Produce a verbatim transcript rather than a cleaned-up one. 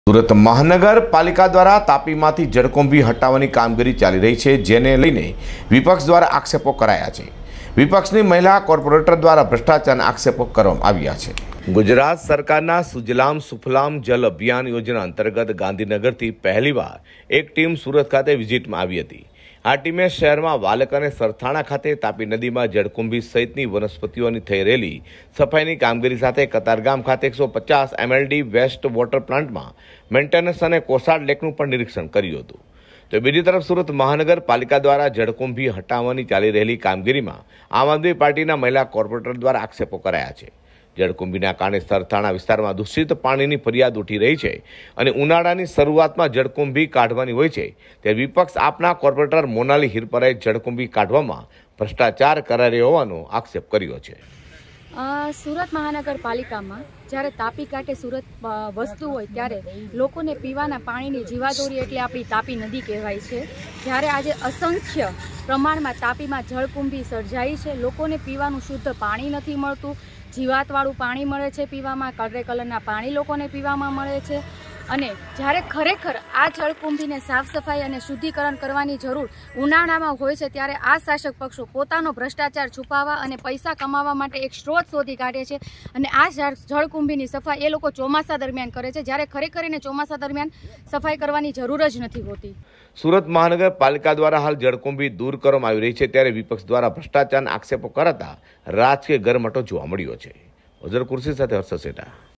સુરત મહાનગરપાલિકા દ્વારા તાપીમાંથી જળકુંભી હટાવવાની કામગીરી ચાલી રહી છે, જેને લઈને વિપક્ષ દ્વારા આક્ષેપો કરાયા છે। વિપક્ષની મહિલા કોર્પોરેટર દ્વારા ભ્રષ્ટાચારના આક્ષેપો કરવામાં આવ્યા છે। ગુજરાત સરકારના સુજલામ સુફલામ જલ અભિયાન યોજના અંતર્ગત ગાંધીનગરથી પહેલીવાર એક ટીમ સુરત ખાતે વિઝિટમાં આવી હતી। આ ટીમે શહેરમાં વાલક અને સરથાણા ખાતે તાપી નદીમાં જળકુંભી સહિતની વનસ્પતિઓની થઈ રહેલી સફાઈની કામગીરી સાથે કતારગામ ખાતે એકસો પચાસ એમએલડી વેસ્ટ વોટર પ્લાન્ટમાં મેન્ટેનન્સ અને કોસાડ લેકનું પણ નિરીક્ષણ કર્યું હતું। તો બીજી તરફ સુરત મહાનગરપાલિકા દ્વારા જળકુંભી હટાવવાની ચાલી રહેલી કામગીરીમાં આમ આદમી પાર્ટીના મહિલા કોર્પોરેટર દ્વારા આક્ષેપો કરાયા છે। જળકુંભીના કારણે સરથાણા વિસ્તારમાં દૂષિત પાણીની ફરિયાદ ઉઠી રહી છે અને ઉનાળાની શરૂઆતમાં જળકુંભી કાઢવાની હોય છે, ત્યારે વિપક્ષ આપના કોર્પોરેટર મોનાલી હિરપરાએ જળકુંભી કાઢવામાં ભ્રષ્ટાચાર કરાયો હોવાનો આક્ષેપ કર્યો છે। સુરત મહાનગરપાલિકામાં જ્યારે તાપી કાંઠે સુરત વસતું હોય ત્યારે લોકોને પીવાના પાણીની જીવાદોરી એટલે આપણી તાપી નદી કહેવાય છે। જ્યારે આજે અસંખ્ય પ્રમાણમાં તાપીમાં જળકુંભી સર્જાઈ છે, લોકોને પીવાનું શુદ્ધ પાણી નથી મળતું, જીવાતવાળું પાણી મળે છે પીવામાં, કલરે કલરના પાણી લોકોને પીવામાં મળે છે। અને જ્યારે ખરેખર આ જળકુંભીને સાફ સફાઈ અને શુદ્ધિકરણ કરવાની જરૂર ઉનાળામાં હોય છે, ત્યારે આ શાસક પક્ષો પોતાનો ભ્રષ્ટાચાર છુપાવવા અને પૈસા કમાવા માટે એક સ્ત્રોત શોધી કાઢે છે અને આ જળકુંભીની સફાઈ એ લોકો ચોમાસા દરમિયાન કરે છે, જ્યારે ખરેખર એને ચોમાસા દરમિયાન સફાઈ કરવાની જરૂર જ નથી હોતી। સુરત મહાનગરપાલિકા દ્વારા હાલ જળકુંભી દૂર કરવામાં આવી રહી છે, ત્યારે વિપક્ષ દ્વારા ભ્રષ્ટાચારના આક્ષેપો કરાતા રાજકીય ગરમાટો જોવા મળ્યો છે। અઝર કુર્સી સાથે હર્ષદ સેઠા।